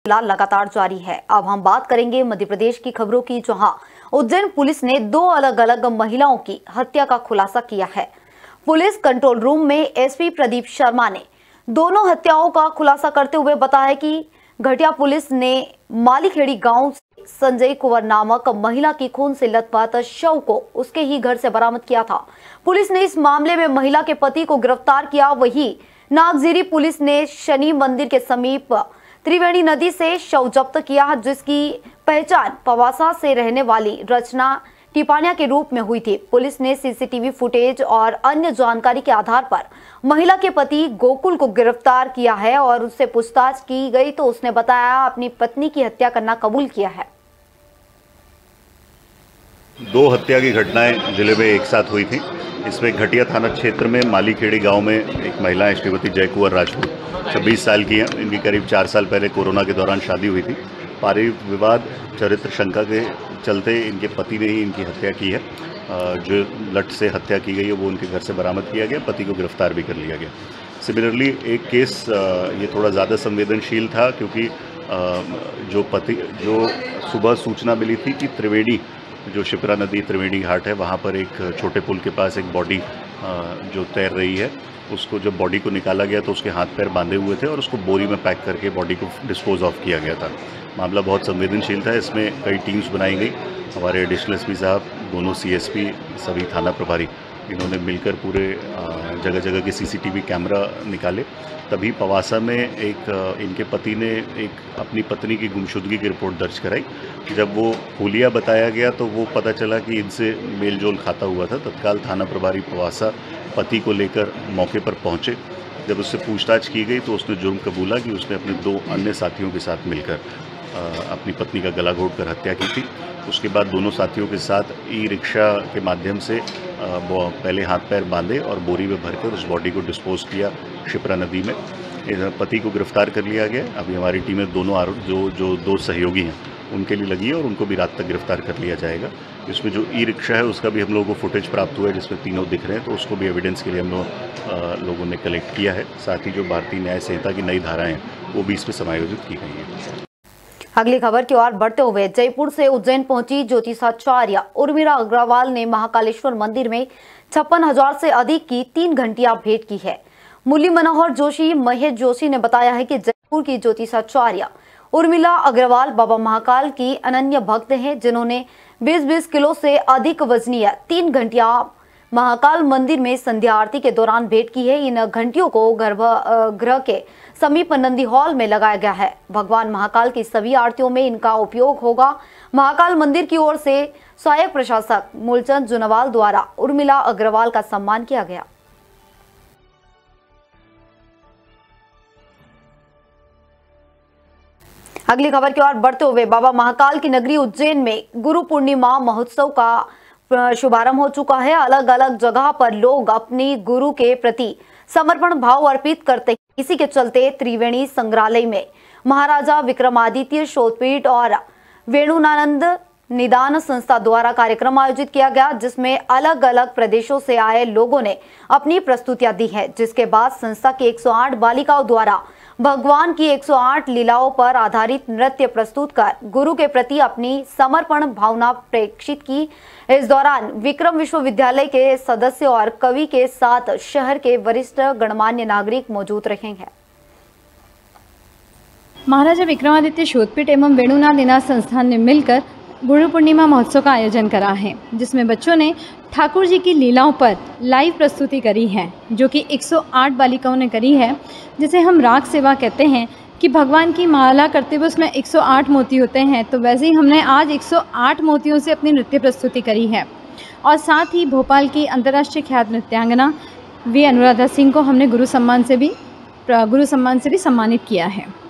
लगातार जारी है। अब हम बात करेंगे मध्य प्रदेश की खबरों की, जहां उज्जैन पुलिस ने 2 अलग अलग महिलाओं की हत्या का खुलासा किया है। पुलिस कंट्रोल रूम में एसपी प्रदीप शर्मा ने दोनों हत्याओं का खुलासा करते हुए बताया कि घटिया पुलिस ने मालीखेड़ी गांव से संजय कुंवर नामक महिला की खून से लथपथ शव को उसके ही घर से बरामद किया था। पुलिस ने इस मामले में महिला के पति को गिरफ्तार किया। वहीं नागजीरी पुलिस ने शनि मंदिर के समीप त्रिवेणी नदी से शव जब्त किया, जिसकी पहचान पवासा से रहने वाली रचना टिपानिया के रूप में हुई थी। पुलिस ने सीसीटीवी फुटेज और अन्य जानकारी के आधार पर महिला के पति गोकुल को गिरफ्तार किया है और उससे पूछताछ की गई तो उसने बताया अपनी पत्नी की हत्या करना कबूल किया है। 2 हत्या की घटनाएं जिले में एक साथ हुई थी। इसमें घटिया थाना क्षेत्र में मालीखेड़ी गांव में एक महिला है श्रीमती जय कुंवर राजपूत, 26 साल की है। इनकी करीब 4 साल पहले कोरोना के दौरान शादी हुई थी। पारिवारिक विवाद चरित्र शंका के चलते इनके पति ने ही इनकी हत्या की है। जो लट से हत्या की गई है वो उनके घर से बरामद किया गया। पति को गिरफ्तार भी कर लिया गया। सिमिलरली एक केस ये थोड़ा ज़्यादा संवेदनशील था, क्योंकि जो सुबह सूचना मिली थी कि त्रिवेणी, जो शिप्रा नदी त्रिवेणी घाट है, वहाँ पर एक छोटे पुल के पास एक बॉडी जो तैर रही है, उसको जब बॉडी को निकाला गया तो उसके हाथ पैर बांधे हुए थे और उसको बोरी में पैक करके बॉडी को डिस्पोज ऑफ किया गया था। मामला बहुत संवेदनशील था। इसमें कई टीम्स बनाई गई। हमारे एडिशनल एसपी साहब, दोनों सीएसपी, सभी थाना प्रभारी, इन्होंने मिलकर पूरे जगह जगह के सीसीटीवी कैमरा निकाले। तभी पवासा में इनके पति ने अपनी पत्नी की गुमशुदगी की रिपोर्ट दर्ज कराई। जब वो हुलिया बताया गया तो वो पता चला कि इनसे मेलजोल खाता हुआ था। तत्काल थाना प्रभारी पवासा पति को लेकर मौके पर पहुंचे। जब उससे पूछताछ की गई तो उसने जुर्म कबूला कि उसने अपने 2 अन्य साथियों के साथ मिलकर अपनी पत्नी का गला घोंटकर हत्या की थी। उसके बाद दोनों साथियों के साथ ई-रिक्शा के माध्यम से पहले हाथ पैर बांधे और बोरी में भरकर उस बॉडी को डिस्पोज किया शिप्रा नदी में। पति को गिरफ्तार कर लिया गया। अभी हमारी टीम में दोनों आरोपी जो 2 सहयोगी हैं उनके लिए लगी है और उनको भी रात तक गिरफ्तार कर लिया जाएगा। इसमें जो ई-रिक्शा है उसका भी हम लोगों को फुटेज प्राप्त हुआ है, जिसमें तीनों दिख रहे हैं, तो उसको भी एविडेंस के लिए हम लोगों ने कलेक्ट किया है। साथ ही जो भारतीय न्याय संहिता की नई धाराएं हैं वो भी इसमें समायोजित की गई हैं। अगली खबर की ओर बढ़ते हुए जयपुर से उज्जैन पहुंची ज्योतिषाचार्य उर्मिला अग्रवाल ने महाकालेश्वर मंदिर में 56,000 से अधिक की 3 घंटियां भेंट की है। मुरली मनोहर जोशी, महेश जोशी ने बताया है कि जयपुर की ज्योतिषाचार्य उर्मिला अग्रवाल बाबा महाकाल की अनन्य भक्त हैं, जिन्होंने 20-20 किलो से अधिक वजनीय 3 घंटियां महाकाल मंदिर में संध्या आरती के दौरान भेंट की है। इन घंटियों को गर्भगृह के समीप नंदी हॉल में लगाया गया है। भगवान महाकाल की सभी आरतियों में इनका उपयोग होगा। महाकाल मंदिर की ओर से सहायक प्रशासक मूलचंद जुनवाल द्वारा उर्मिला अग्रवाल का सम्मान किया गया। अगली खबर की ओर बढ़ते हुए बाबा महाकाल की नगरी उज्जैन में गुरु पूर्णिमा महोत्सव का शुभारंभ हो चुका है। अलग अलग जगह पर लोग अपनी गुरु के प्रति समर्पण भाव अर्पित करते हैं। इसी के चलते त्रिवेणी संग्रहालय में महाराजा विक्रमादित्य शोधपीठ और वेणुनानंद निदान संस्था द्वारा कार्यक्रम आयोजित किया गया, जिसमें अलग अलग प्रदेशों से आए लोगों ने अपनी प्रस्तुतियां दी हैं। जिसके बाद संस्था की 108 बालिकाओं द्वारा भगवान की 108 लीलाओं पर आधारित नृत्य प्रस्तुत कर गुरु के प्रति अपनी समर्पण भावना प्रेषित की। इस दौरान विक्रम विश्वविद्यालय के सदस्य और कवि के साथ शहर के वरिष्ठ गणमान्य नागरिक मौजूद रहेंगे। महाराजा विक्रमादित्य शोधपीठ एवं वेणुनाथ निदान संस्थान ने मिलकर गुरु पूर्णिमा महोत्सव का आयोजन करा है, जिसमें बच्चों ने ठाकुर जी की लीलाओं पर लाइव प्रस्तुति करी है, जो कि 108 बालिकाओं ने करी है, जिसे हम राग सेवा कहते हैं। कि भगवान की माला करते हुए उसमें 108 मोती होते हैं, तो वैसे ही हमने आज 108 मोतियों से अपनी नृत्य प्रस्तुति करी है। और साथ ही भोपाल की अंतर्राष्ट्रीय ख्यात नृत्यांगना वी अनुराधा सिंह को हमने गुरु सम्मान से भी सम्मानित किया है।